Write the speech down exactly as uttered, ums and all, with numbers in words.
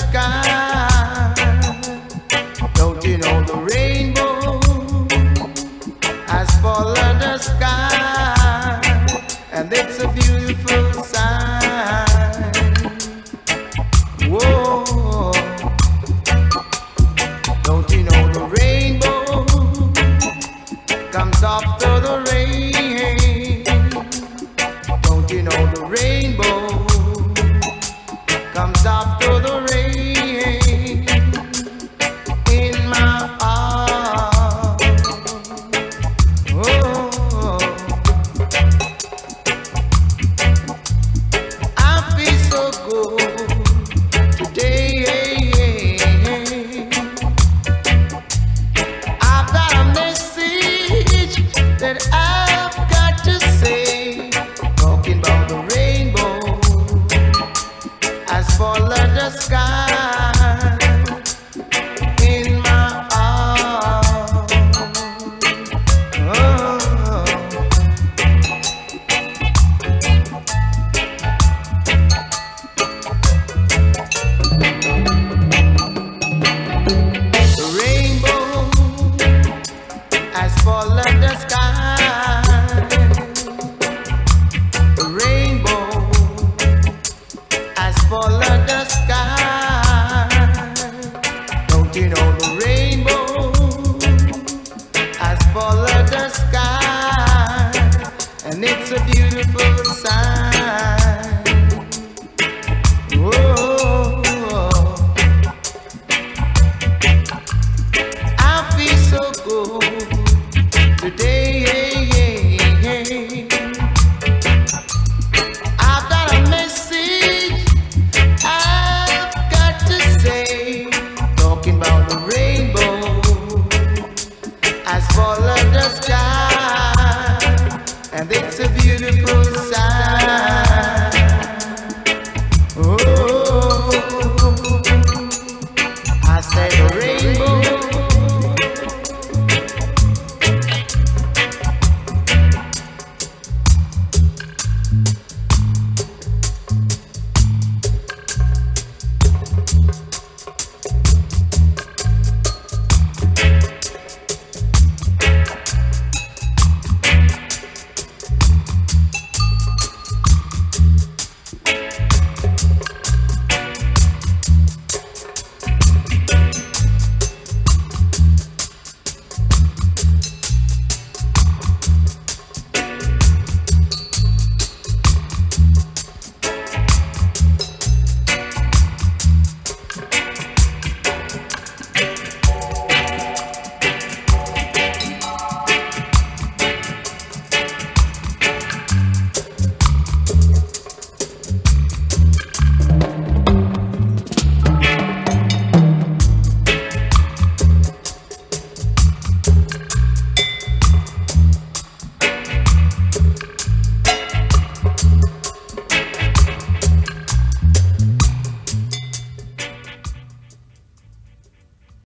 sky. Don't you know the rainbow has fallen the sky, and it's a beautiful sight. Whoa, don't you know the rainbow comes after the rain? Don't you know the rainbow comes after the rain? In my heart, oh, I feel so good today. I've got a message that I've got to say, talking about the rainbow as fallen the sky in my heart. Oh. The rainbow has fallen the sky. The rainbow has fallen the sky. Don't you know